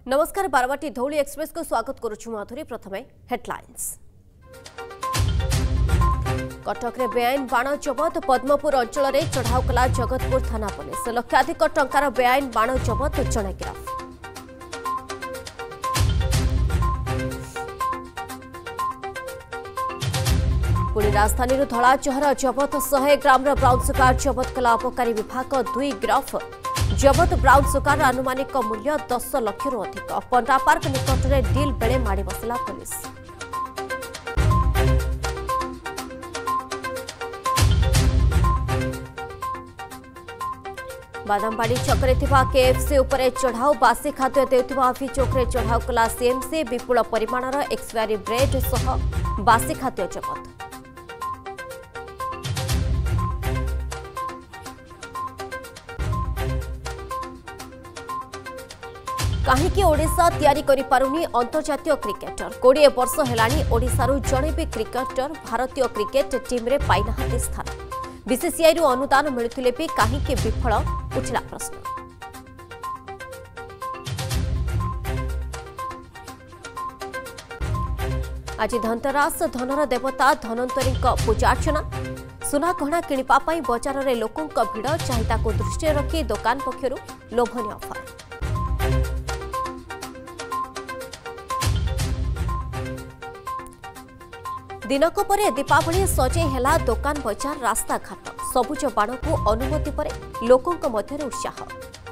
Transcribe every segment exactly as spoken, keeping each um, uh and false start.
नमस्कार बारवाटी धौली एक्सप्रेस को स्वागत करुछु माधुरी। प्रथमे हेडलाइंस। कटक रे बेआईन बाण जबत पद्मपुर अंचल में चढ़ाऊ कला जगतपुर थाना पुलिस। लक्षाधिक टंकार बेआईन बाण जबत जड़े गिरफ। पुणी राजधानी धला चहर जबत शहे ग्राम ब्राउन सुगार जबत कला अबकारी विभाग दुई गिरफ। जबत ब्राउन सुगार आनुमानिक मूल्य दस लाख रु अधिक। पंडा पार्क निकट में डील बेले माड़ी बसला पुलिस। बादामबाड़ी छकरे केएफसी उपरे चढ़ाऊ बासी खाद्य देउथिबा अभियोग रे चढ़ाऊ कला सीएमसी। विपुल परिमाणर एक्सपायरी ब्रेड सह बासी खाद्य जबत। कहीं ओडिशा तैयारी करि पारुनी अंतर्जातीय क्रिकेटर। कोड़े वर्ष हेलानी ओडिशारू जड़े भी क्रिकेटर भारतीय क्रिकेट टीम रे पाइनाहांती स्थान। बीसीसीआई रु अनुदान मिलुथिले भी कहीं विफल उठिला प्रश्न। आज धनतेरस धनर देवता धनवंतरी पूजार्चना। सुना गहना किणिपा पई बजार रे लोकंक भिड़। चाहिदा को दृष्टि रखी दुकान पक्षरु लोभनीय ऑफर। दिनक परे दीपावली सजे हेला दुकान बजार रास्ता घाट। सबुज बाण को अनुमति परे लोकंक मध्यरे उत्साह।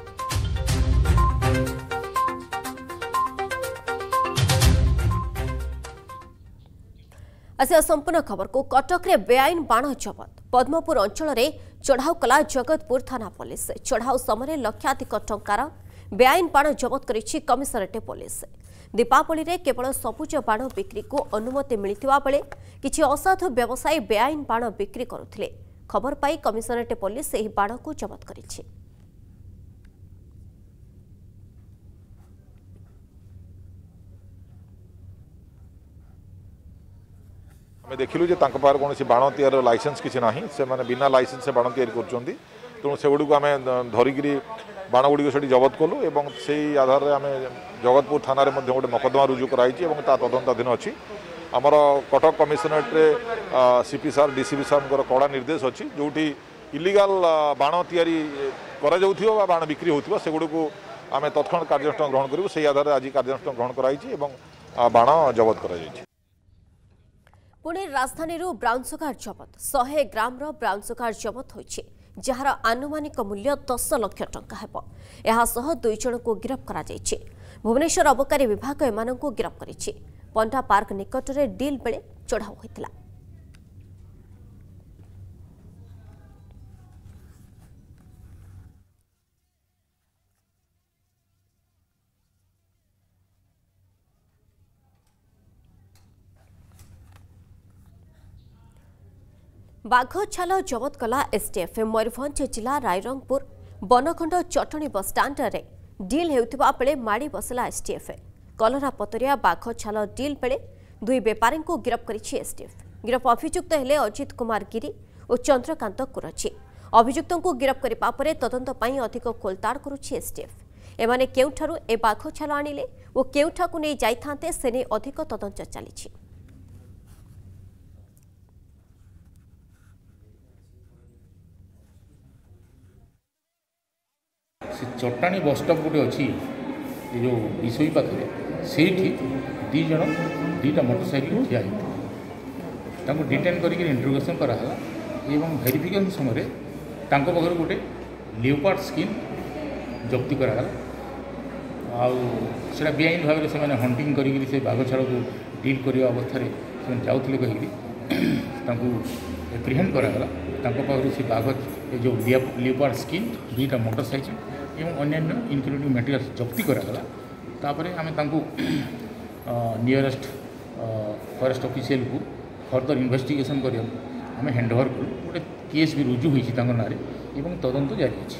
आसिया संपूर्ण खबर को। कटक रे बेआईन बाण जबत। पद्मपुर अंचल में चढ़ाऊ कला जगतपुर थाना पुलिस। चढ़ाऊ समय लक्षाधिक टंकार बेआईन बाण जबत करिछि कमिशनरेट पुलिस। दीपावली रे केवल सबुज बाण बिक्री को अनुमति मिलथिबा बेले किछि असाधु व्यवसायी बेआईन बाण बिक्री करुथिले। खबर पाई कमिशनरेट पुलिस एही बाण को जबत करिछि। मैं देखिलु जे तांक पार कोनोसी बाण तैयार लाइसेंस किछि नाही। से माने बिना लाइसेंस से बाण तैयार करचोंदी। तेणु से गुडी को आमे धरिगिरी बाण गुडी सेठी जबत कलु एवं सेही आधार रे आमे जगतपुर थाना रे मध्ये गोटे मकदमा रुजु कराइछि एवं ता तदंताधीन अछि। आमर कटक कमिशनरेट रे सीपी सार डीसीपी सार कड़ा निर्देश अछि जोठी इलीगल बाण तैयारी करा जाउथिबो बा बाण बिक्री होथिबो से गुडी को आमे तत्क्षण कार्यानुष्ठान ग्रहण करिवो। सेही आधार रे आज कार्यानुष्ठान ग्रहण कराइछि एवं बाण जबत करा जाइछि। पुणे राजधानी ब्राउन सुगार जबत। शहे ग्राम ब्राउन सुगार जबत होइछि जार आनुमानिक मूल्य दस लाख टंका हेबो। एहा सह दुई जन को गिरफ करा जाइछि। भुवनेश्वर अबकारी विभाग एमानंकु गिरफ करिछि। पंडा पार्क निकट में डील बेले चढ़ाऊ होइतिला। बाघ छाल जबत कला एसटीएफ। मयूरभंज जिला रायरंगपुर बनखंड चटणी बस स्टाण्ड रे डील हेउथिबा बेले माड़ी बसला एसटीएफ। कलरा पतरिया बाघ छाल डील बेले दुई बेपारी को गिरफ करिछि एसटीएफ। गिरफ अभियुक्त हेले अजित कुमार गिरी और चंद्रकांत कुरची। अभियुक्त को गिरफ करिबा परे तदंत पई अधिक खोलताड़ करुछि एसटीएफ। एमाने केउठारु ए बाघ छाल आनिले ओ केउठाकु नै जाइथांते सेने अधिक तदंत चलिछि। चट्टाणी बस स्टॉप गोटे अच्छी जो विशोई पाखे से दी जन दीटा मोटरसाइकिल ठिया होता डिटेन करके इंट्रोगेशन कराला एवं वेरिफिकेशन समय पाखर गोटे लियोपार्ड स्किन जब्ती कराला। आउटा बेआईन भाव से हंटिंग कर बाघ छाड़ को डील करने अवस्था से जाऊे कहीकि एप्रिहेंड कराला। पाखर से बाघ जो लियोपार्ड स्किन दुईटा मोटरसाइकिल एवं अन्यान्य इनक्लूडिंग मटेरियल जब्ती कराला। तापर आम नियरेस्ट फॉरेस्ट ऑफिशियल को फर्दर इन्वेस्टिगेशन कर आम हैंडओवर करूँ। गोटे केस भी रुजु होती ना एवं तदंत जारी है।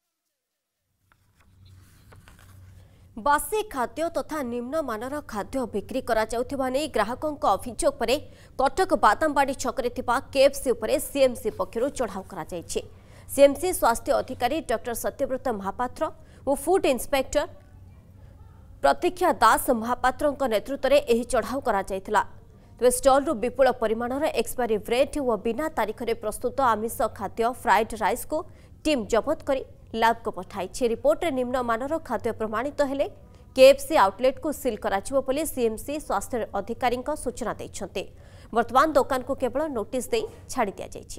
बासी खाद्य तथा निम्नमानर खाद्य बिक्री करा जाउथिबा नै ग्राहकों अभियोग पर कटक बादामबाड़ी छकरे थिबा केएफसी उपरे सीएमसी पक्षरु चढ़ाऊ करा जायछि। सीएमसी स्वास्थ्य अधिकारी डॉक्टर सत्यव्रत महापात्र और फूड इंस्पेक्टर प्रतीक्षा दास महापात्र नेतृत्व में यह चढ़ाऊ करा जायथिला। तेज स्टल विपुल परिमाणर एक्सपायरी ब्रेड और बिना तारीख में प्रस्तुत आमिष खाद्य फ्राइड राइस को टीम जबत कर लैब को पठाई। रिपोर्ट में निम्नमानर खाद्य प्रमाणित हेले केएफसी आउटलेट को सील कराजिबो बोली सीएमसी स्वास्थ्य अधिकारी सूचना देइछन्ते। वर्तमान दुकान को केवल नोटिस दे छाड़ी दिया जायछि।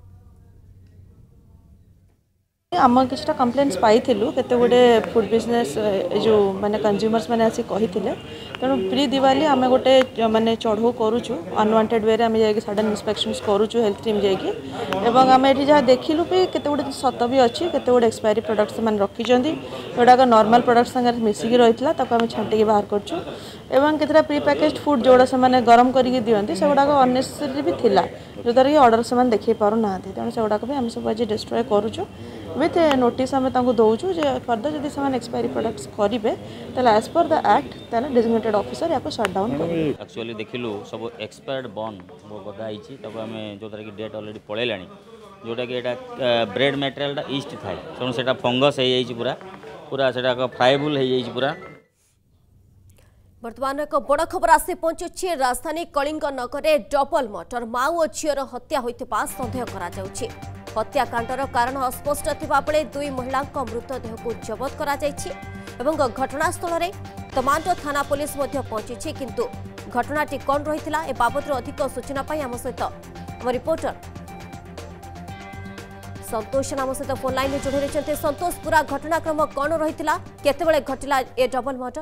आम किछटा कंप्लेंट्स पाइथिलु केते गुडे फूड बिजनेस जो माने कंज्यूमर्स माने आसी कहिथिले तेणु प्री दिवाली आम गोटे माने चढ़ऊ करूछु अनवांटेड वे आम जाइए सडन इंस्पेक्शंस करूछु हेल्थ टीम जाइए एवं आम ये जहाँ देखिलु भी केते गुडे सत भी अच्छी केते गुडे एक्सपायरी प्रोडक्ट्स माने रखिछन्ती जोडाक नॉर्मल प्रोडक्ट्स संगे मिसिकी रहितला ताको आम छांटी बाहर करछु एवं केतेटा प्री पैकेज्ड फूड जोड़ा से माने गरम करिके दियंती से गुडाक अननेसेसरी भी थिला जो द्वारा कि ऑर्डर से माने देखि पारु नाथि तेणु से गुडाक भी आम सब आज डिस्ट्रॉय करूछु विथ नोटिस आम दौचु फर्दर जदि से एक्सपायरी प्रोडक्ट्स करेंगे तो एज पर द एक्ट तेल डेजिग्नेटेड ऑफिसर या शट डाउन कर एक्चुअली देखिलु सब एक्सपायर्ड बन गदाई आम जो कि डेट ऑलरेडी पलैला जोटा कि ब्रेड मटेरियल ईस्ट थाए तेणु से फंगस हो पूरा पूरा से फ्राएबल हो पूरा। वर्तमान एक बड़ खबर आसी पहुंचुछि। राजधानी कलिंग नगर डबल मर्डर मां और झीर हत्या होइतिबा संदेह करा जाउछि। हत्याकांडर कारण अस्पष्ट थिबा बेले दुई महिला मृतदेह को जबत करा जाइछि एवं घटनास्थल में तमांडो थाना पुलिस मध्य पहुंची किंतु घटनाटी कौन रहितिला ए बाबद अधिक सूचना पाई आम सहित आम रिपोर्टर संतोष आम सहित फोन लाइन में जोड़ी रही। संतोष पूरा घटनाक्रम कौन रहितिला केतेबेले घटिला ए डबल मर्डर?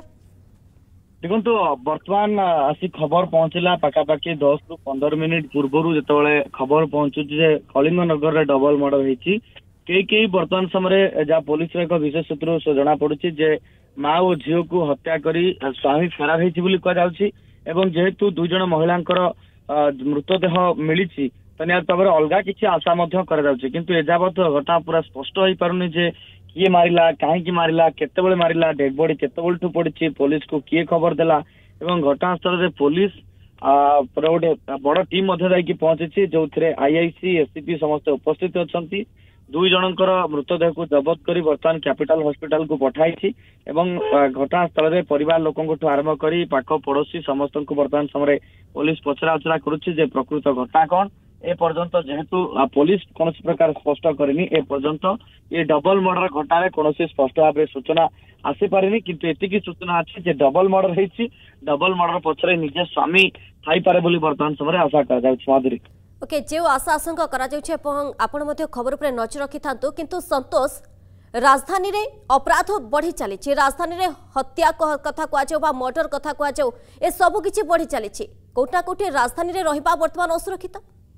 देखो बर्तमान आसी खबर पहुंचला पाखापाखि दस रु पंदर मिनिट पूर्व जिते खबर पहुंचुची कलिंग नगर में डबल मर्डर होती कई कई बर्तमान समय जहाँ पुलिस एक विशेष सूत्र जना पड़ी जे माँ और झील को हत्या करी स्वामी फेरार होती जेहेतु दुई जन महिला मृतदेह मिली तो निहत भाव अलग किसी आशा किंतु एजावत घटना पूरा स्पष्ट हो पारुनी जे किए मारिला कहीं मारिला केतेबेले मारिला डेड बॉडी केतेबेलठू पड़ी पुलिस को किए खबर देला एवं घटनास्थल में पुलिस पूरा गोटे बड़ टीम पहुंची जो आईआईसी एससीपी समस्त उपस्थित अच्छा दुई जनकर मृतदेह को जबत कर बर्तमान कैपिटल हॉस्पिटल को पठाई एवं घटनास्थल में परिवार लोक आरंभ कर पाख पड़ोशी समस्त को बर्तमान समय पुलिस पचरा उचरा करुच्ची प्रकृत घटना कौन ए पर्यंत जेहेतु पुलिस कौन प्रकार स्पष्ट करनी ए पर्यंत ये डबल मर्डर घटना कौन स्पष्ट भाव में सूचना आसी पारिनी किंतु एतिकी सूचना अच्छी जे डबल मर्डर होती डबल मर्डर पछरे निजे स्वामी थाई पारे बोली वर्तमान समय आशा कर माधुरी ओके जो आशा आशंका करा आपण मध्य खबर पर नजर रखि थांतु किंतु संतोष राजधानी रे अपराध बढ़ी चली राजधानी रे हत्या कथा कह मर्डर कथा कह ए सब किछि बढ़ी चली कोटा कोटी राजधानी रे रहिबा वर्तमान असुरक्षित।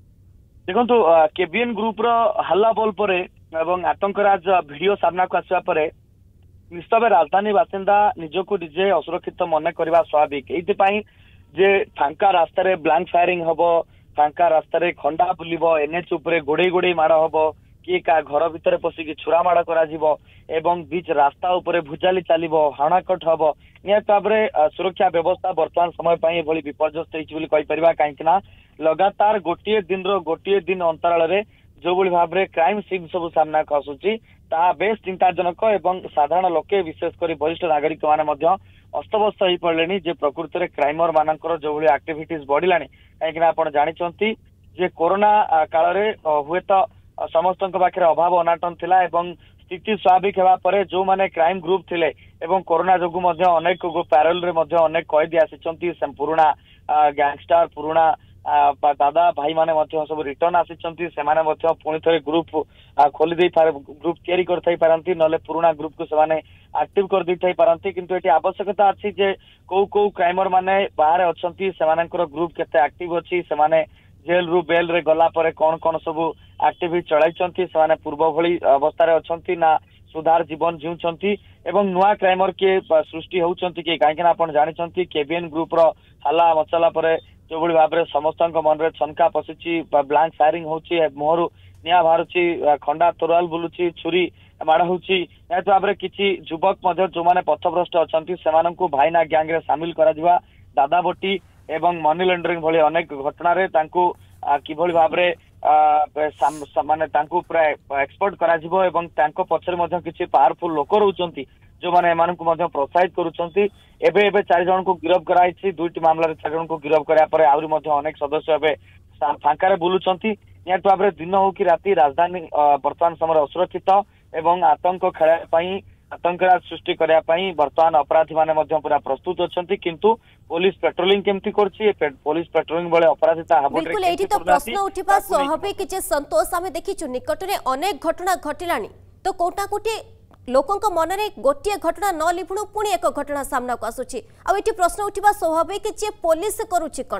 देखो केबीएन ग्रुप रो हल्ला बोल पर एवं आतंकराज वीडियो सामना को आसवा पर निश्चित राजधानी बासिंदा निजको निजे असुरक्षित मन करवा स्वाभाविक एइतिपाई जे फांका रास्ता रे ब्लैंक फायरिंग हबो फांका रास्ता रे खंडा बुलिबो एनएच उपरे गोडे गोडे माड़ हबो किए का घर भितर पशिकी छुरा माड़ करा जिवो एवं बीच रास्ता उपरे भुजाली चलिबो हाणाकट हबो निहत भाव में सुरक्षा व्यवस्था वर्तमान समय पाई एभली विपर्यस्त होइछि बोली कहि परिबा काहेकि ना लगातार गोटे दिन रो गोटे दिन अंतराल रे जो भली भाव में क्राइम सीन सब सामना को आसुची ता बेस चिंताजनक एवं साधारण लोके विशेषकर वरिष्ठ नागरिक माने मध्य अस्तव्यस्त हो पड़े जे प्रकृति में क्राइमर मानकर जो भाई एक्टिविटीज बढ़ला कहीं आप जानते जे कोरोना काल में हुए तो समस्त पाखे अभाव अनाटन थिला एवं स्थिति स्वाभाविक होगा पर जो माने क्राइम ग्रुप थिले एवं कोरोना जोगु मध्य अनेक पैरोल रे मध्य अनेक कैदी आसी पुराना गैंगस्टर पुराना दादा भाई माने मध्य सब रिटर्न आसी से पुणी थे ग्रुप खोली दे ग्रुप तैयारी करथाई पारंती नले पुराना ग्रुप को से एक्टिव कर देथाई पारंती किंतु एटी आवश्यकता अछि जे को को क्राइमर माने बाहर अछंती सेमानकर ग्रुप केते एक्टिव अछि सेमाने जेल रु बेल रे गला परे कोन कोन सब एक्टिविटी चलाइछंती सेमाने पूर्व भली अवस्था रे अछंती ना सुधार जीवन जीउछंती एवं नुआ क्राइमर के सृष्टि होउछंती के काहे ना आपण जानिछंती केबीएन ग्रुप रो हल्ला मचला परे जो भली भाव में समस्त मन में छनका पशिची ब्लैंक फायरिंग होची मुहरु निया बाहरुची खंडा तोराल बुलुची छुरी माड़ होची निहत भाव में किसी युवक मध्य जो माने पथभ्रष्ट अछंती सेमानंकु भाईना गैंग रे शामिल करा दिवा दादा बोटी एवं मनी लॉन्ड्रिंग भली अनेक घटना रे तांकु किभली भाव में माने तांकु प्राय एक्सपोर्ट करा जिवो एवं तांको पछरे मध्य किछि पावरफुल लोक रहउचंती जो मैंने एमानकु प्रोत्साहित करुछंती एबे एबे चार जन को गिरफ कराई दुईटी मामला चार जन को गिरफ करा पर आउरी मध्य अनेक सदस्य एबे फांकारे बुलुचंती निहाती भाव दिन हो कि राति राजधानी वर्तमान समय असुरक्षित एवं आतंक खेला आतंकराज सृष्टि करने बर्तमान अपराधी माने पूरा प्रस्तुत अच्छा किंतु पुलिस पेट्रोलिंग केमती करछि पुलिस पेट्रोलिंग बेले अपराधिता बिल्कुल एठी तो प्रश्न उठिबा स्वाभाविक जे संतोष आमे देखिछु निकट रे अनेक घटना घटिलानी तो कोटा कोटी लोकंक मन रे गोटिए घटना न लिभुणु पुणी एक घटना सामना को आसुछि आ एठी प्रश्न उठिबा स्वाभाविक जे पुलिस करूछि कोन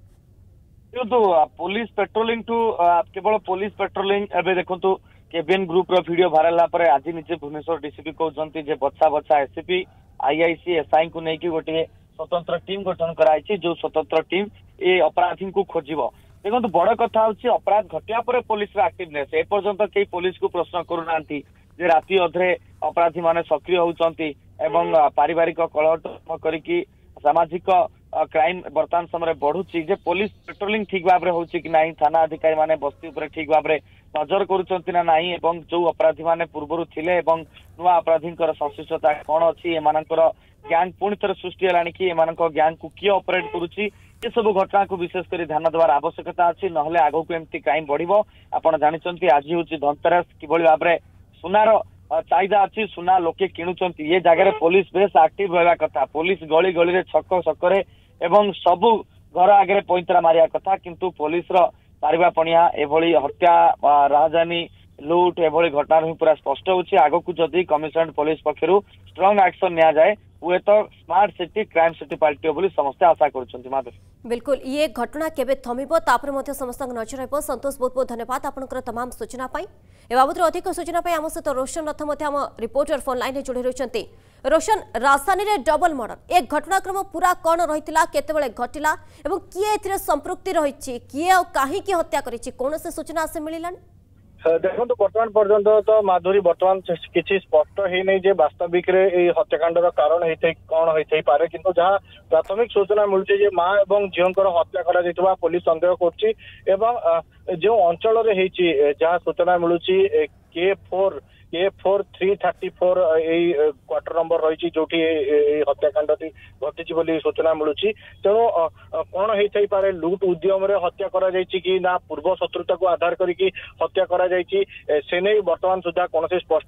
तो पुलिस पेट्रोलिंग टू केवल पुलिस पेट्रोलिंग एबे देखंतु केबिएन ग्रुप रो वीडियो वायरल ला परे आज निजे भुवनेश्वर डीसीपी कहउछंती जे बच्चा बच्चा एसपी आईआईसी एसआई को नेकी गोटे स्वतंत्र टीम गठन कराई जो स्वतंत्र टीम ए अपराधी को खोजिबो देखो बड़ कथा होची अपराध घटिया पर पुलिस एक्टिवनेस ए पर्यंत कई पुलिस को प्रश्न करूनांती जे राति अधरे अपराधी माने सक्रिय होउचंती एवं पारिवारिक कलह करिकी सामाजिक क्राइम वर्तमान समय बढ़ुची जे पुलिस पेट्रोलिंग ठीक भाव होची कि नहीं थाना अधिकारी माने बस्ती ऊपर ठीक भाव नजर करुचंती ना नहीं एवं जो अपराधी माने पूर्वरु थिले एवं नुआ अपराधींकर संश्लिष्टता कौन अच्छी एमानकर गैंग पुणी थे सृष्टि है कि एमानक गैंग को किए ऑपरेट करुच्ची ये सब घटना को विशेष कर ध्यान देवार आवश्यकता अच्छी नहले आगो को एमती क्राइम बढ़िबो आपण जानिचंती आज होची धनतेरस किभली भाव में सुनार चाहिदा अच्छी सुना लोके किणुचंती ये जगह पुलिस बेस एक्टिव रहबा कथा पुलिस गली गली रे छक छकरे एवं सबु घर आगे पैंतरा मारिया कथा किंतु पुलिस रो पारिबा पणिया एभली हत्या राजधानी लुट एभली घटना ही पूरा स्पष्ट होची आगो को जदी कमिशनरेट पुलिस पक्षरु स्ट्रांग एक्शन निया जाए हुए तो स्मार्ट सिटी क्राइम सिटी पाल्टी बोली समस्त आशा करुछंती माधुरी बिल्कुल ये घटना केबे थमिबो तापर मध्ये समस्त नजर रहबो संतोष बहुत बहुत धन्यवाद आपनकर तमाम सूचना पाई ए बाबत अधिक सूचना पाई हम सहित रोशन रथ मध्ये हम रिपोर्टर फोन लाइन जोड़ी रहउछंती रोशन राजधानी रे डबल मर्डर एक घटनाक्रम पूरा कौन रहितिला केतेबेले घटिला एवं किए एथिरे संपृक्ति रहिछि किए और काहे की हत्या करिछि कोन से सूचना से मिलिलानी देखो बर्तमान पर्यंत तो माधुरी बर्तमान किसी स्पष्ट ही नहीं जे वास्तविक रे हत्याकांडर कारण होते कौन होते पारे किंतु जहाँ प्राथमिक सूचना मिलूची जे माँ एवं झीवर हत्या करा पुलिस संदेह करछि एवं जो अंचल रे जहाँ सूचना मिलूची K four K four three thirty four quarter number रही जो हत्याकांड घटी बोली सूचना मिलूची तेणु कौन होता पारे लुट उद्यम रे हत्या करा जायछि कि ना पूर्व शत्रुता को आधार करिकी हत्या करा जायछि से नहीं वर्तमान सुधा कौन से स्पष्ट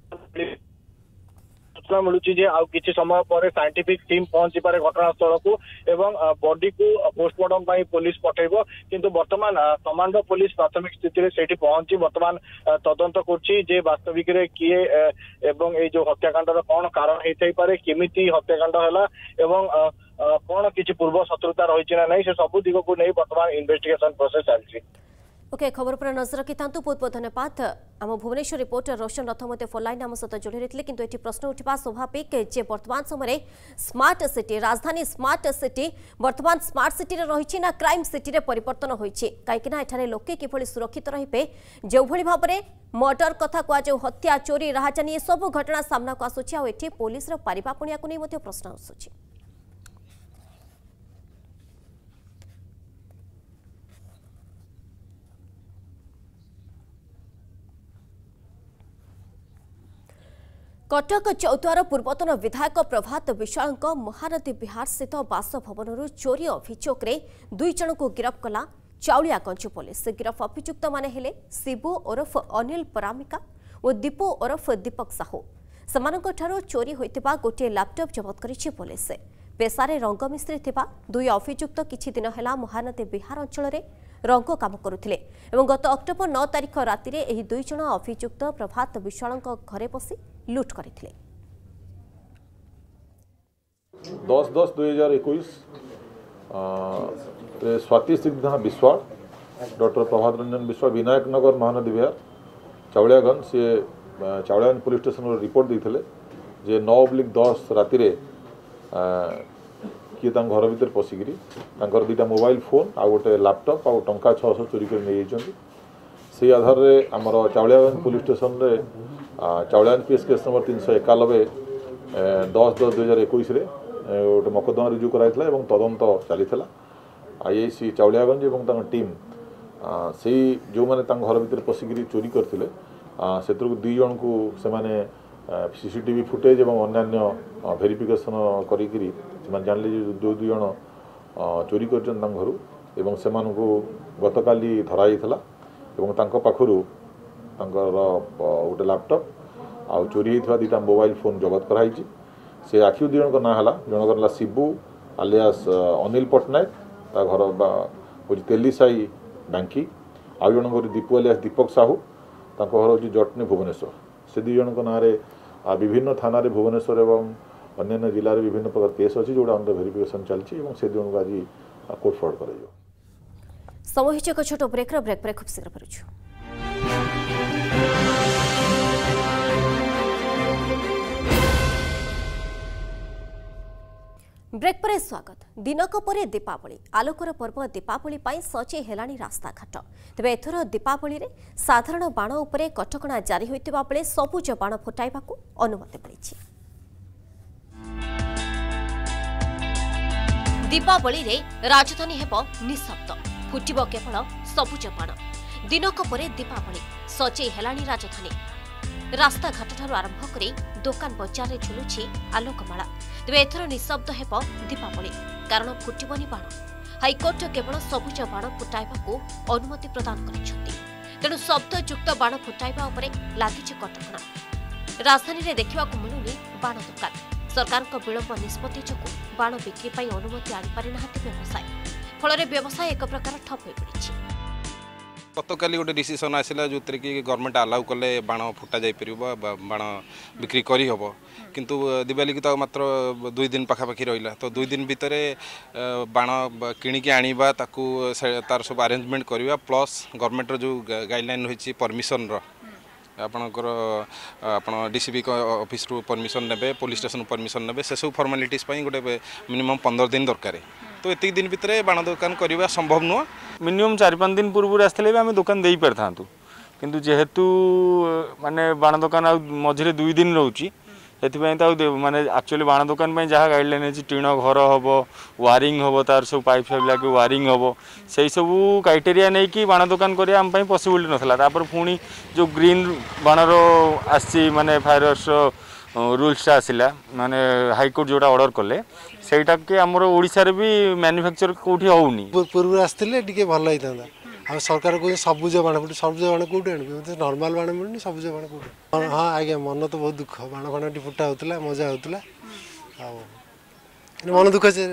सूचना मिलूची जे आउ किछि समय पर साइंटिफिक टीम पहुंची पारे घटनास्थल को एवं बॉडी को पोस्टमार्टम पाई पुलिस पठेबो किंतु वर्तमान कमांडो पुलिस प्राथमिक स्थिति रे सेठी पहुंची वर्तमान तदंत करछि जे वास्तविक रे किए एवं ए जो हत्याकांडर कौन कारण हेतै पारे केमिति हत्याकांड हला एवं कौन किछि पूर्व शत्रुता रहिछि ना नै से सब दिगो को नै वर्तमान इन्वेस्टिगेशन प्रोसेस चलछि ओके खबर पर नजर रखि बहुत बहुत धन्यवाद आम भुवनेश्वर रिपोर्टर रोशन रथ मते फोन लाइन आम सहित जोड़ी रही किंतु एटी प्रश्न उठा स्वाभाविक जे वर्तमान समय स्मार्ट सिटी राजधानी स्मार्ट सिटी वर्तमान स्मार्ट सिटी रही ना क्राइम सिटी रे परिवर्तन होइछि कहीं एठारे लोके किभली सुरक्षित रहिबे जो भली भाव में मर्डर कथा कुआ जो हत्या चोरी राहाजानी ये सब घटना सामना को आसुछि आ एठी पुलिस रो पारिबा पुणिया को नै मते प्रश्न आसुछि कटक चौद्वार पूर्वतन विधायक प्रभात विशाल महानदी विहार स्थित बासभवन चोरी अभियोग दुई जन को गिरफ्त कला चाउलियागंज पुलिस गिरफ अभियुक्त माने हेले शिबू ओरफ अनिल परामिका और दीपू ओरफ दीपक साहू समानंठारो चोरी होइतिबा गोटे लैपटॉप जबत करिछि पुलिस पेशारे रंग मिस्त्री थिबा दुई अभियुक्त किछि दिन हेला महानदी विहार अंचल रे रंग काम करुथिले एवं गत अक्टोबर नौ तारिख राति रे एही दुई जन अभियुक्त प्रभात विशाल घरे बसी लुट करथिले दस दस दुई हजार इक्कीस स्वाति सिद्धा विश्वाल डॉक्टर प्रभात रंजन विश्वाल विनायक नगर महानदी विहार चाउलियागंज सी चाउलियागंज पुलिस स्टेशन रिपोर्ट देते जे नौ ब्लिक दस राति रे किए घर भर पशिकी दुईटा मोबाइल फोन आ गोटे लैपटॉप आ टंका छःश चोरी कर नहीं से आधार में आमर चाउलियागंज पुलिस स्टेशन रे चाउलियागंज पीएस केस नंबर तीन सौ एकानबे दस दस दुई हजार इक्कीस गोटे मकदमा रुजु कराइला एवं तदंत चली आईआईसी चाउलियागंज एवं टीम से जो मैंने घर भर पशिकी चोरी करते से दुई जन को से सीसीटीवी फुटेज और अन्य भेरिफिकेशन करी जानले जो दुई जन चोरी कर घर एवं से गतकाली धराई पाखु गोटे लैपटॉप आ चोरी होता दुईटा मोबाइल फोन जबत कराई से आखि दुई जन ना है जनकर शिबू आलियास अनिल पट्टनायक घर हूँ तेली साई बांकी आउ जन दीपू आलियास दीपक साहू घर हूँ जटनी भुवनेश्वर से दुई जन ना विभिन्न थाना भुवनेश्वर एवं अन्य जिले में विभिन्न प्रकार केस अच्छी जोड़ा अंदर भेरिफिकेशन चलती से दुई जन आज कोर्ट फॉर्वर्ड कर समय एक छोट ब्रेक ब्रेक पर खूब शीघ्र करूँ। ब्रेक पर स्वागत। दिनक पर दीपावली आलोकर पर्व दीपावली पाई सजे हेलानी रास्ता घाट तेबे एथर दीपावली रे साधारण बाण उपरे कटकणा जारी होइतिबा बेले सबुज बाण फुटाइबाकू अनुमति मिलिछि। दीपावली रे राजधानी हेबो निशब्द फुटिबो केवल सबुज बाण दिनक पर दीपावली सजे हेलानी राजधानी रास्ता घाट ठारू आरंभ करी दुकान बजार रे झुलुछि आलोकमाला तेबे एथर निशब्द हेबो दीपावली कारण फुटिबनी बाण हाइकोर्ट केवल सबुज बाण फुटाइबाकू अनुमति प्रदान करिसेंति तेणु शब्दयुक्त बाण फुटाइबा उपरे लागिछि कटकणा। राजधानी रे देखिबाकू मिलुनी बाण दुकान सरकार को विलंब निष्पत्ति जोगु बाण बिक्री पाई अनुमति आनि पारि नाहांती व्यवसाय फल व्यवसाय एक प्रकार ठप होई पड़िछि। गतकाली गोटे डिसीजन आसला जो कि गवर्नमेंट अलाउ कले बाण फुटा जापर बाण बिक्री करी हम किंतु दिवाली की तो मात्र दुई दिन पाखापाखि रहा तो दुई दिन भितर बाण किणिकी आनिबा ताकू तार सब अरेंजमेंट करवा प्लस गवर्नमेंट जो गाइडलाइन रही परमिशन आपणकर आप डीसीपी ऑफिस रु परमिशन नेबे पुलिस स्टेशन परमिशन नेबे से सब फॉर्मालिटीज गोटे मिनिमम पंद्रह दिन दरकार तो एतिक दिन भितर बाण दुकान करवा संभव नुह मिनिमम चार पाँच दिन पूर्व आसते भी आम दुकान दे पारि था किंतु जेहेतु माने बाण दुकान आ मझे दुई दिन रोची से माने एक्चुअली बाण दुकान जहाँ गाइडलाइन है टीण घर हम वारिंग हम तार सब पाइप फाइप लगे वारिंग हम से सब क्राइटेरिया नहीं कि बाण दुकान करिया आम पॉसिबिलिटी नथला पुणी जो ग्रीन बाणर आसी माने फायरवर्स रूल्सटा आसला माने हाईकोर्ट जोड़ा ऑर्डर कले सेटा के हमर ओडिसा रे भी मैन्युफैक्चर कोठी होउनी पूर्व आसते टे भल होता आ सरकार को सबुज बाण फुट सबुज बाण कौटे आने नर्माल बाण मिलूनी सबुज बाण कौटे हाँ आज्ञा मन तो बहुत दुख बाण फाण टी फुटा होता मजा होता मन दुख से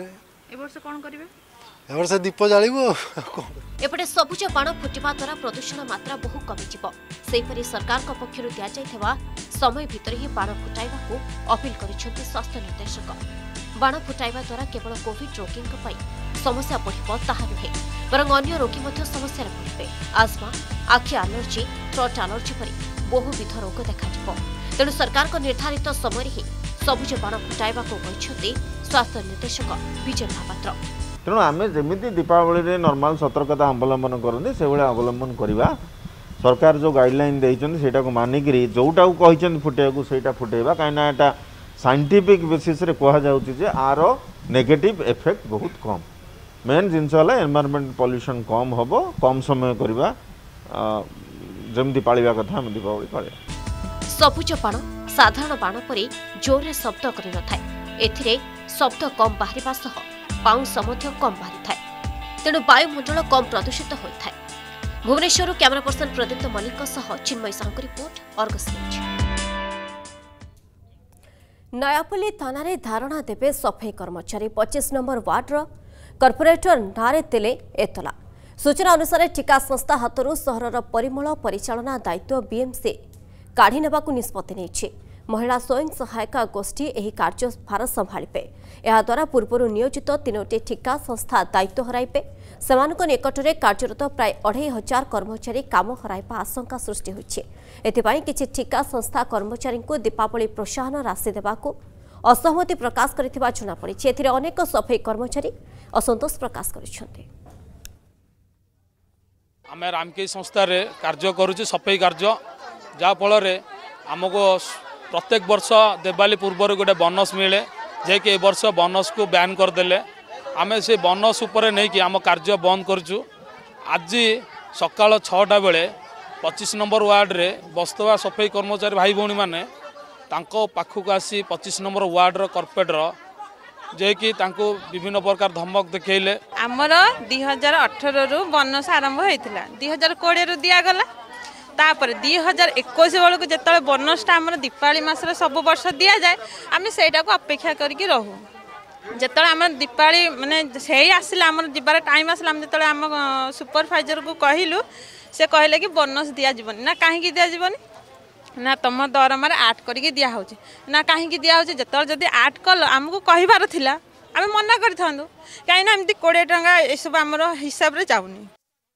एवर्ष दीप जालू एपटे सबुज बाण फुटिबा द्वारा प्रदूषण मात्रा बहु कमिजिब सेहिपरि सरकार पक्षरु दिया जाइथिबा समय भितर ही बाण फुटाइबाकू अपील करिसेंति स्वास्थ्य निर्देशक। बाण फुटाइबा द्वारा केवल कोविड रोगीଙ୍କ ପାଇଁ समस्या बढ़िबो ताहा नुहे बरं अन्य रोगी ମଧ୍ୟ समस्या पड़िबे आस्मा आखि एलर्जी थ्रोट एलर्जी परि बहुविध रोग देखाजिबो तेणु सरकार को निर्धारित समय ही सबुज बाण फुटाइबाकू कहिसेंति स्वास्थ्य निर्देशक विजय महापात्र। तेणु आम जमी दीपावली नॉर्मल सतर्कता अवलंबन करते से अवलंबन करवा सरकार जो गाइडलाइन देटा को मानिक जोटा कहते फुटेबा से फुटेबा कहीं साइंटिफिक बेसिस रे कह जाउछि आर नेगेटिव इफेक्ट बहुत कम मेन जिनस है एनवायरनमेंट पॉल्यूशन कम हम कम समय करवा जमती पालिबा कथा हम दीपावली पालिबा। सबुज बाण साधारण बाण परि जोर शब्द करि नथाय एथिरे शब्द कम बाहरिबा सह पाउंस मध्य कम बाहरी थाए तेणु वायुमंडल कम प्रदूषित होता है। Bhubaneswar camera person Pradipta Mallick Chinmay Sahu report Argus news. Nayapalli थाना धारणा देवे सफाई कर्मचारी पच्चीस नंबर वार्डर कर्पोरेटर नारे देले एतला सूचना अनुसार ठिका संस्था हाथरू सहरर परिमल परिचालना दायित्व बीएमसी काढ़ी नेबाकू निष्पत्ति नेछि। महिला स्वयं सहायता गोष्ठी एही कार्यभार संभाळिबे एहाद्वारा पूर्वरु नियोजित तीनोटी ठिका संस्था दायित्व हराइबे सेमानक निकटरे कार्यरत प्राय अढ़ाई हजार कर्मचारी काम हराइबा आशंका सृष्टि होइछि। एथिपाई किछि ठिका संस्था कर्मचारी को दीपावली प्रोत्साहन राशि देबाकू असहमति प्रकाश करिथिबा जଣା पड़िछि। एथिरे अनेक सफाई कर्मचारी असंतोष प्रकाश करिसेंति। आमे रामकी संस्था रे कार्य करूछि सफाई कार्य जा फल रे हमको प्रत्येक वर्ष दिवाली पूर्व गोटे बोनस मिले जे कि ए वर्ष बोनस को बैन करदेले आमे से बोनस उपर नहीं कि आम कार्य बंद करचु। आज सकाल छटा बेले पच्चीस नंबर वार्ड रे बस्तवा सफाई कर्मचारी भाई भौणी माने तांको पाखक आसी पच्चीस नंबर वार्डर कॉर्पोरेटर जे कि तांको विभिन्न प्रकार धमक देखले आमर दुई हजार अठर रु बनस आरंभ होता दुई हजार कोड़े रु दिगला तापर दुई हजार इक्कीस बेलू जो बनसटा आम दीपावली मसर सब वर्ष दि जाए आम से अपेक्षा करके रहू जिते आम दीपावली माने से आसला आम जबार टाइम आसला जो आम सुपरभाइजर को कहलु से कहले कि बोनस दि जावन ना कहीं दिजबनी ना तुम दरमार आठ करके दिहे ना कहीं दिहे जो जदि आठ कल आमको कहबार थिला आम मना कर कहीं एमती कोड़े टंका ये सब आम हिसाब से जाऊनी।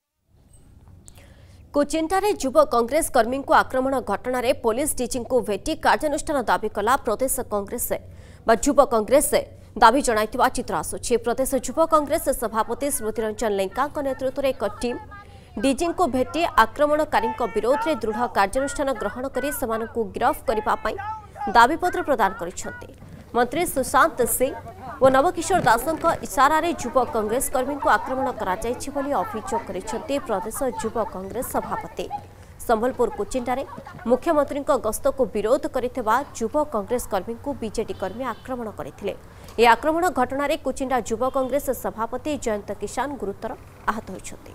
कोचिंटारे युव कांग्रेस कर्मी को आक्रमण घटना रे पुलिस डीजी को भेटी कार्यानुष्ठान दाबी कला प्रदेश कांग्रेस युव कांग्रेस दाबी जणाइथिबा चित्र आसुछि। प्रदेश युव कांग्रेस सभापति स्मृति रंजन लेंका नेतृत्व में एक टीम डीजी को भेटी आक्रमणकारी विरोध में दृढ़ कार्यानुष्ठान ग्रहण कर गिरफ करने दाबीपत्र प्रदान करिसेंति। मंत्री सुशांत सिंह और नवकिशोर दासों इशारा रे युव कांग्रेस कर्मी को आक्रमण कर अभियोग करिसेंति प्रदेश युव कांग्रेस सभापति। संबलपुर कुचिंडारे मुख्यमंत्री गस्त को विरोध करथिबा युव कांग्रेस कर्मी को बीजेडी कर्मी आक्रमण करथिले। ए आक्रमण घटना रे कुचिंडा युव कांग्रेस सभापति जयंत किसान गुरुतर आहत होइछथि।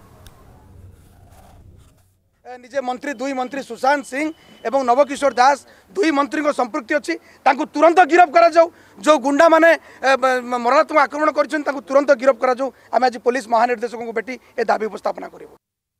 निजे मंत्री दुई मंत्री सुशांत सिंह एवं नवकिशोर दास दुई मंत्री को संपृक्ति अच्छी तुरंत गिरफ करा जाऊ जो गुंडा माने मरणात्मक आक्रमण कर तुरंत गिरफ करा जाऊ। आम आज पुलिस महानिर्देशक को भेटी ए दाबी उपस्थापना करिबो।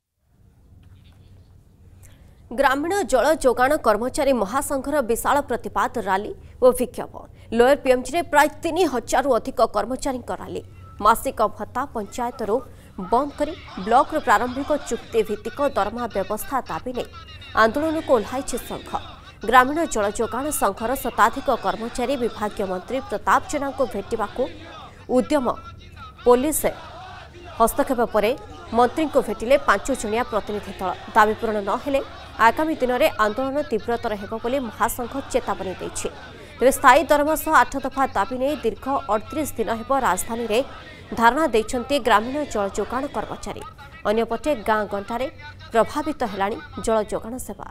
ग्रामीण जल जोगाण कर्मचारी महासंघर विशाल प्रतिवाद रैली और विक्षोभ लोअर पीएमजी में प्राय तीन हजार अधिक कर्मचारी रैली मासिक भत्ता पंचायत बंद कर ब्लॉक प्रारंभिक चुक्ति भित्तिक दरमा व्यवस्था दाबी नहीं आंदोलन को ओह्लाई संघ। ग्रामीण जल जोगाण संघर शताधिक कर्मचारी विभागीय मंत्री प्रताप जेना को भेटा उद्यम पुलिस हस्तक्षेप पर मंत्री को भेटिले पांच जणिया प्रतिनिधि दल दाबी पूरण न हेले आगामी दिन में आंदोलन तीव्रतर हेब बोली महासंघ चेतावनी देछि। तेज स्थायी दरमा सह आठ दफा दाबी नहीं दीर्घ अड़तीस दिन हेब राजधानी में धारणा देछन्ते ग्रामीण जल जोगाण कर्मचारी। अन्यपटे गाँ गंटारे प्रभावित हेलाणी जल जोगाण सेवा।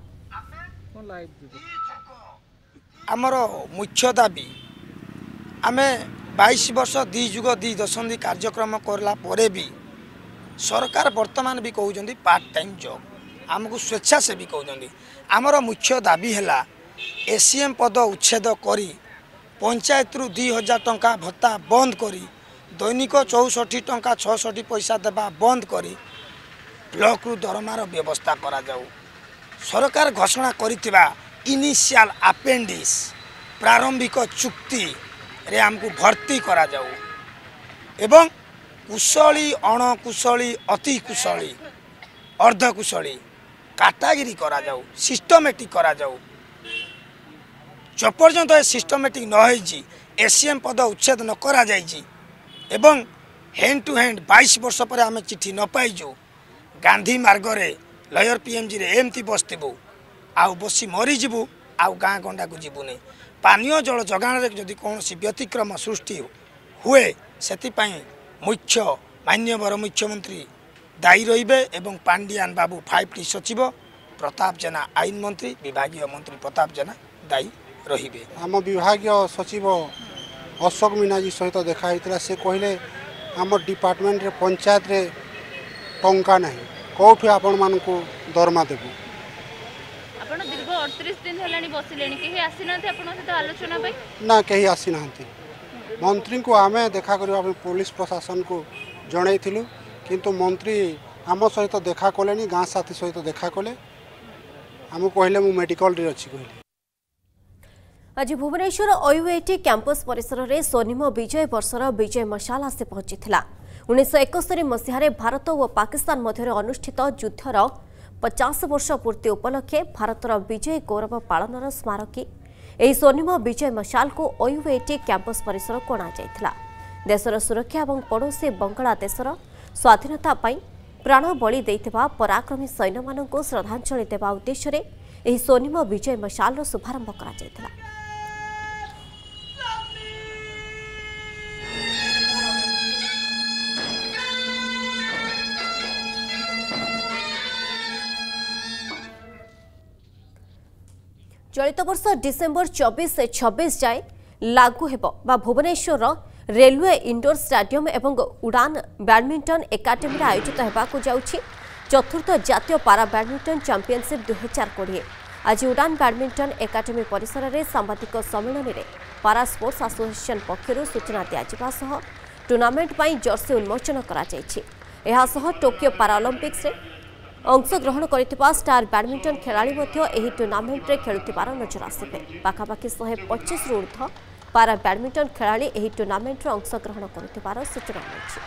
आमर मुख्य दाबी आमे बाईस वर्ष दी जुग दी दशंधि कार्यक्रम करला परे भी सरकार वर्तमान भी कहउजंदी पार्ट टाइम जॉब आमको स्वेच्छा से भी कहउजंदी। आमर मुख्य दाबी हैला एसीएम पद उच्छेद करी पंचायत रु दुई हजार टंका भत्ता बंद करी दैनिक चौसठी टंका छठी पैसा देवा बंद करी ब्लॉक रु दरमार व्यवस्था करा जाऊ। सरकार घोषणा करिथिबा इनिशियल अपेंडिक्स प्रारंभिक चुक्ति रे हमको भर्ती करा जाऊ एवं कुशली अणकुशली अति कुशली अर्धकुशली काटागिरी करा जाऊ सिस्टमेटिक करा जाऊ। जपर्यंत सिस्टमेटिक न होइजी एसीएम पद उच्छेद न करा जाइजी एवं हैंड टू हैंड बाईस वर्ष पर आम चिठी न पाइजु गांधी मार्ग रे लयर पीएमजी रे एमती बसतबू आउ बसी मरीजु आउ गाँ गंडा को जीवनी पानीय जल जगाण जदि कौन व्यतिक्रम सृष्टि हुए से मुख्य मान्यवर मुख्यमंत्री दायी रे एवं पांडियान बाबू फाइव टी सचिव प्रताप जेना आईन मंत्री विभागीय मंत्री प्रताप जेना दायी रे। आम विभागीय सचिव अशोक मीना जी सहित देखा से कहले आम डिपार्टमेंट रे पंचायत रे टंका नहीं कौटू आपण मान को दरमा देबू आपण दीर्घ अड़तीस दिन हेलानी बसिलेनी केही आसीनांती आपण सहित आलोचना पई ना केही आसीनांती मंत्री को आमे देखा करबा पुलिस प्रशासन को जणैथिलु किंतु मंत्री आम सहित देखा कलेनी गाँ साथी सहित देखा कले आम कहले मु मेडिकल रे अछि कहले। आज भुवनेश्वर ओयूएटी कैंपस परिसर में स्वर्णिम विजय वर्षर विजय मशाल आसी पहुंची उन्नीस एकस्तरी मसीह भारत और पाकिस्तान मध्य अनुष्ठित युद्धर पचास वर्ष पूर्ति उपलक्षे भारतर विजय गौरव पालनर स्मारकी यह स्वर्णिम विजय मशाल को ओयूएटी कैंपस परिसर को अणाଯାଇଥିଲା। देशर सुरक्षा और पड़ोसी बांग्लादेशर स्वाधीनता प्राण बलि देइथिबा पराक्रमी सैन्य मानक श्रद्धांजलि देवा उद्देश्य यह स्वर्णिम विजय मशाल शुभारंभ करा। चलित वर्ष डिसेम्बर चौबीस से छब्बीस जाए लागू हेब बा भुवनेश्वर रेलवे इंडोर स्टाडियम एवं उड़ान बैडमिंटन एकाडेमी आयोजित होगाकू जाउछि चतुर्थ जातीय पारा बैडमिंटन चैंपियनशिप दुई हजार कोड़े। आज उड़ान बैडमिंटन एकाडेमी परिसर में सांबादिक सम्मेलन में पारा स्पोर्ट्स एसोसिएशन पक्षर सूचना दिज्वा सह टूर्नामेंट पर जर्सी उन्मोचन कर टोकियो पाराओलंपिक्स अंशग्रहण कर स्टार बैडमिंटन खेलाड़ी टूर्नामेंट में खेलुवार नजर आसबे। पाखापाखि शहे पचीस रु ऊर्ध्व पारा बैडमिंटन खेलाड़ी यह टूर्नामेंट में अंशग्रहण कर सूचना मिली।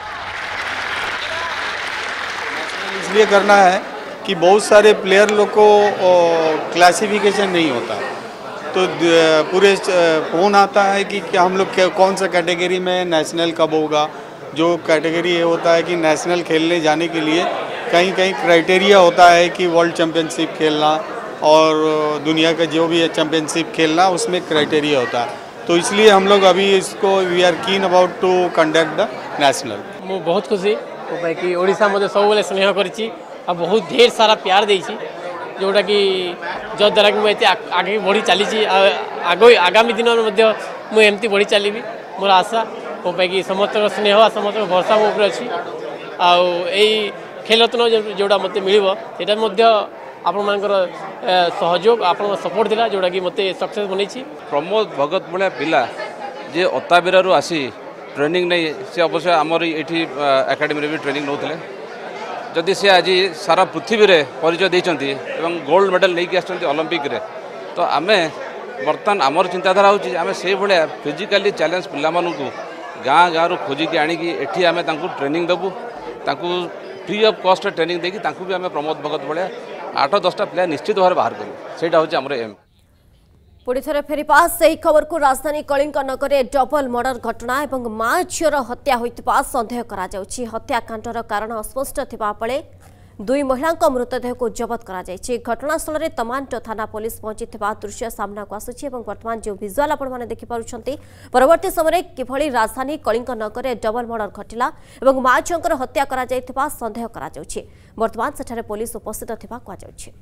इसलिए करना है कि बहुत सारे प्लेयर लोग को क्लासिफिकेशन नहीं होता, तो पूरे फोन आता है कि क्या हम लोग कौन सा कैटेगरी में नेशनल कब होगा। जो कैटेगरी ये होता है कि नेशनल खेलने जाने के लिए कहीं कहीं क्राइटेरिया होता है कि वर्ल्ड चैम्पियनशिप खेलना और दुनिया का जो भी है चैम्पियनशिप खेलना, उसमें क्राइटेरिया होता है। तो इसलिए हम लोग अभी इसको we are keen about to conduct the national. मु बहुत खुशी कि ओडिशा मध्य सब स्नेह करी और बहुत ढेर सारा प्यार देती जोटा कि जद्वारा कि मुझे आगे बढ़ी चली आग आगामी दिन में मुझे बढ़ी चली मोर आशा को कि समस्त स्नेह समस्त भरसा मो उपर अच्छी आई खेल रत्न जोड़ा मत मिले आपण मानकर सहयोग आपण सपोर्ट था जोटा कि मत सक्सेस बनई। प्रमोद भगत भाया पिला जे अताबिरारू आसी ट्रेनिंग नहीं सी अवश्य आमर ये एकाडेमी भी ट्रेनिंग नौते जदि सी आज सारा पृथ्वी रे परिचय देती गोल्ड मेडल नहीं आसते ओलंपिक रे, तो आम बर्तमान आमर चिंताधारा होची आम से भाया फिजिकाली चैलेंज पिलामानू गाँ गाँव खोजिकी आणिकी एठी आम ट्रेनिंग देबू फ्री ऑफ कॉस्ट ट्रेनिंग देकी भी आम प्रमोद भगत भाया आठ दसटा प्लेयर निश्चित भाव बाहर करूँ सेटा होची आमर एम। पुणी थे फेरिपा से खबर को राजधानी कलिंग नगर डबल मर्डर घटना और माँ झीर हत्या होता सन्देह करा जाउछि। हत्याकांडर कारण अस्पष्ट थिबा बेले दुई महिला मृतदेह को जबत करा जायछि। घटनास्थल में तमांटो थाना पुलिस पहुंची दृश्य सामना को आसुछि और वर्तमान जो विजुआल आपण माने देखि पारुछंती परवर्ती समय किभଳି राजधानी कलिंग नगर डबल मर्डर घटिला और माँ झीर हत्या करा जायथिबा सन्देह करा जाउछि। वर्तमान सेठारे पुलिस उपस्थित थिबा कुआ जाउछि।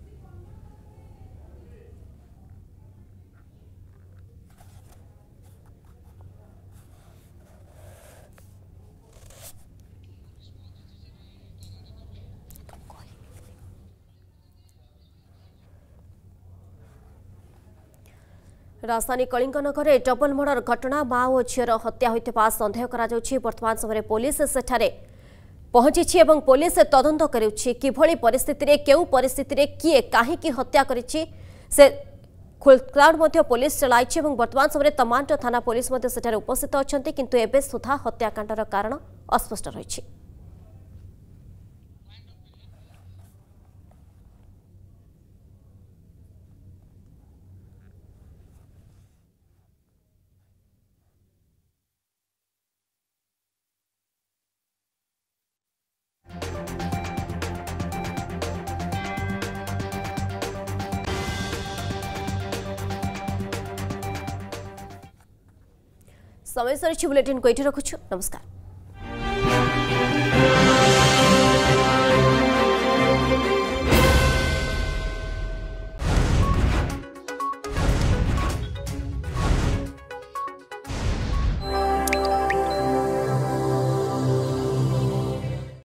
राजधानी कलिंग नगर डबल मर्डर घटना माँ और झीर हत्या होता सन्देह करा जाउछि। वर्तमान समय पुलिस सेठारे पहुंची और पुलिस तदंत करुछि किभଳି परिस्थिति रे केउ परिस्थिति रे किए काहेकि हत्या करिछि से खोलताड़ मध्य पुलिस चलाई और वर्तमान समय तमांटो थाना पुलिस मध्य सेठारे उपस्थित अछंती किंतु एबे सुधा हत्याकांडर कारण अस्पष्ट रहिछि। समय सर बुलेटिन को ये रखुछु। नमस्कार।